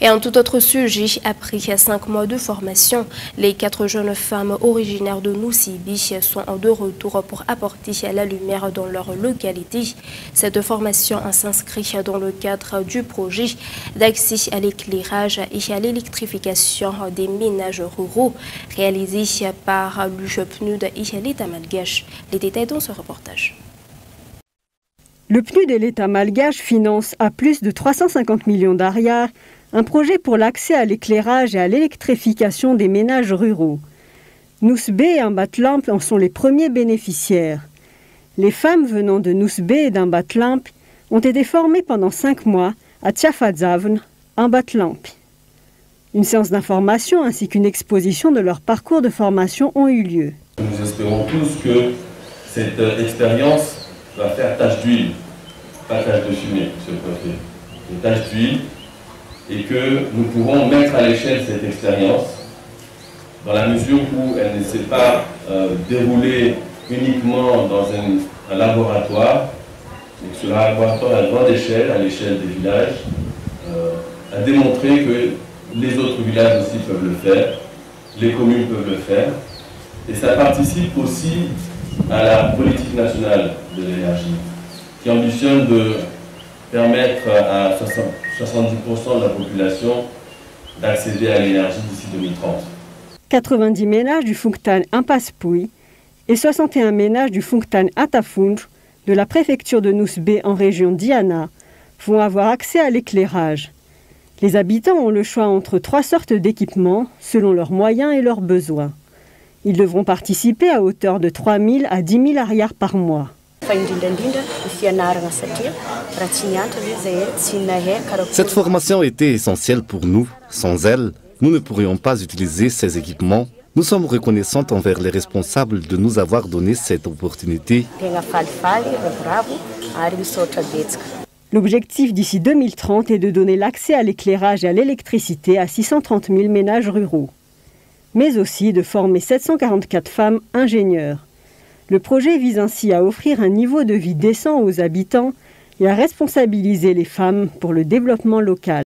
Et un tout autre sujet, après 5 mois de formation, les 4 jeunes femmes originaires de Noussibi sont de retour pour apporter la lumière dans leur localité. Cette formation s'inscrit dans le cadre du projet d'accès à l'éclairage et à l'électrification des ménages ruraux réalisé par le PNUD et l'État malgache. Les détails dans ce reportage. Le PNUD et l'État malgache financent à plus de 350 millions d'ariars un projet pour l'accès à l'éclairage et à l'électrification des ménages ruraux. Nousbé et Ambatlamp en sont les premiers bénéficiaires. Les femmes venant de Nousbé et d'Ambatlamp ont été formées pendant 5 mois à Tchafadzavn, Ambatlamp. Une séance d'information ainsi qu'une exposition de leur parcours de formation ont eu lieu. Nous espérons tous que cette expérience va faire tache d'huile, pas tache de fumée, monsieur le préfet, une tache d'huile, et que nous pourrons mettre à l'échelle cette expérience dans la mesure où elle ne s'est pas déroulée uniquement dans un laboratoire, mais sur un laboratoire à grande échelle, à l'échelle des villages, a démontré que les autres villages aussi peuvent le faire, les communes peuvent le faire, et ça participe aussi à la politique nationale de l'énergie, qui ambitionne de permettre à 70% de la population d'accéder à l'énergie d'ici 2030. 90 ménages du Fungtan Impaspui et 61 ménages du Fungtan Atafund de la préfecture de Nousbé en région Diana vont avoir accès à l'éclairage. Les habitants ont le choix entre 3 sortes d'équipements selon leurs moyens et leurs besoins. Ils devront participer à hauteur de 3 000 à 10 000 ariars par mois. Cette formation était essentielle pour nous. Sans elle, nous ne pourrions pas utiliser ces équipements. Nous sommes reconnaissants envers les responsables de nous avoir donné cette opportunité. L'objectif d'ici 2030 est de donner l'accès à l'éclairage et à l'électricité à 630 000 ménages ruraux, mais aussi de former 744 femmes ingénieurs. Le projet vise ainsi à offrir un niveau de vie décent aux habitants et à responsabiliser les femmes pour le développement local.